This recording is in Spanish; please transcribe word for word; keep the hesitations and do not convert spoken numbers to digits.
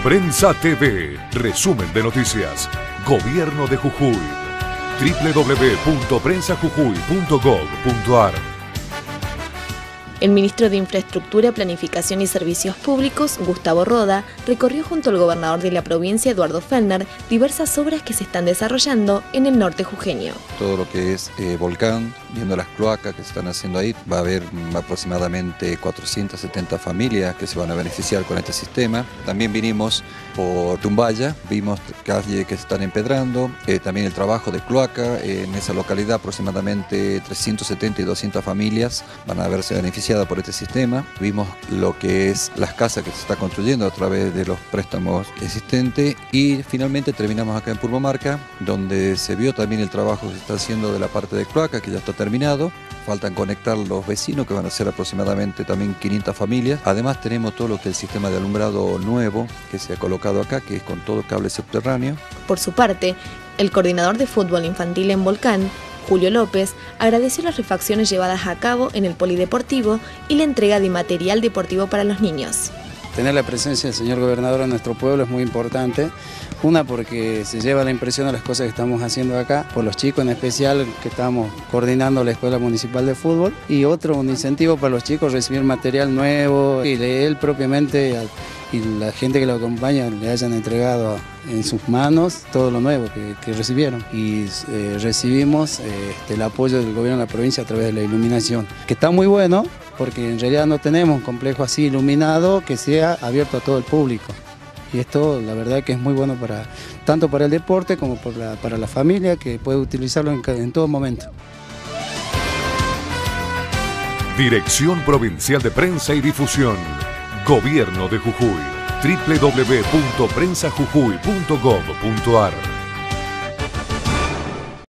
Prensa T V, resumen de noticias. Gobierno de Jujuy. doble u doble u doble u punto prensa jujuy punto gob punto ar. El ministro de Infraestructura, Planificación y Servicios Públicos, Gustavo Roda, recorrió junto al gobernador de la provincia, Eduardo Fellner, diversas obras que se están desarrollando en el norte jujeño. Todo lo que es eh, volcán, viendo las cloacas que se están haciendo ahí, va a haber aproximadamente cuatrocientas setenta familias que se van a beneficiar con este sistema. También vinimos por Tumbaya, vimos calles que se están empedrando, eh, también el trabajo de cloaca, eh, en esa localidad aproximadamente trescientas setenta y doscientas familias van a verse beneficiadas por este sistema. Vimos lo que es las casas que se está construyendo a través de los préstamos existentes y finalmente terminamos acá en Purmamarca, donde se vio también el trabajo que se está haciendo de la parte de cloaca, que ya está terminado. Faltan conectar los vecinos, que van a ser aproximadamente también quinientas familias. Además tenemos todo lo que es el sistema de alumbrado nuevo que se ha colocado acá, que es con todo cable subterráneo. Por su parte, el coordinador de fútbol infantil en Volcán, Julio López, agradeció las refacciones llevadas a cabo en el polideportivo y la entrega de material deportivo para los niños. Tener la presencia del señor gobernador en nuestro pueblo es muy importante. Una, porque se lleva la impresión de las cosas que estamos haciendo acá, por los chicos en especial, que estamos coordinando la Escuela Municipal de Fútbol. Y otro, un incentivo para los chicos, recibir material nuevo y de él propiamente y la gente que lo acompaña le hayan entregado en sus manos todo lo nuevo que, que recibieron. Y eh, recibimos eh, este, el apoyo del gobierno de la provincia a través de la iluminación, que está muy bueno, porque en realidad no tenemos un complejo así iluminado que sea abierto a todo el público. Y esto la verdad que es muy bueno para tanto para el deporte como para la, para la familia, que puede utilizarlo en, en todo momento. Dirección Provincial de Prensa y Difusión. Gobierno de Jujuy. doble u doble u doble u punto prensa jujuy punto gob punto ar